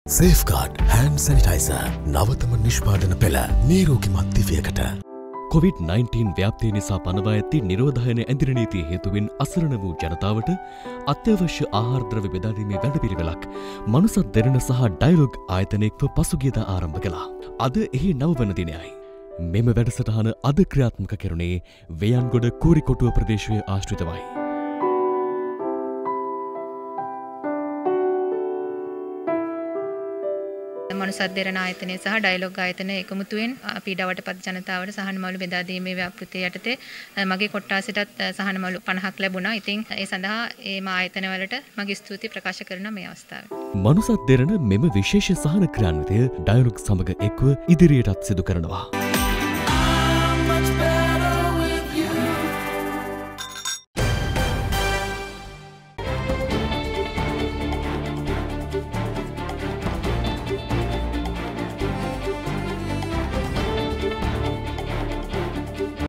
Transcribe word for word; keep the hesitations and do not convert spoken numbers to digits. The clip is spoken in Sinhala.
Safeguard hand sanitizer නවතම නිෂ්පාදන පෙළ නීරෝගිමත් දිවියකට. කොවිඩ් නයින්ටීන් ව්‍යාප්තිය නිසා පනවා ඇති නිරෝධායන ඇඳිරි නීතිය හේතුවෙන් අසරණ වූ ජනතාවට අත්‍යවශ්‍ය ආහාර ද්‍රව්‍ය බෙදා දීමේ වැඩපිළිවෙලක් මනුසත් දෙරණ සහ ඩයලොග් ආයතනයක්ව පසුගියදා ආරම්භ කළා. අද එහි නවවන දිනයයි. මෙම වැඩසටහන අද ක්‍රියාත්මක කෙරුණේ වේයන්ගොඩ කූරිකොටුව ප්‍රදේශයේ ආශ්‍රිතවයි. මනුසත් දෙරණ ආයතනය සහ ඩයලොග් ආයතනය එකමුතුවෙන් පීඩාවට පත් ජනතාවට සහන මළු බෙදා දීමේ ව්‍යාපෘතිය යටතේ මගේ කොට්ටාසයටත් සහන මළු පනහක් ලැබුණා. ඉතින් ඒ සඳහා ඒ මා ආයතනවලට මගේ ස්තුතිය ප්‍රකාශ කරනවා මේ අවස්ථාවේ. මනුසත් දෙරණ මෙම විශේෂ සහන ක්‍රියාන්විතය ඩයලොග් සමග එක්ව ඉදිරියටත් සිදු කරනවා.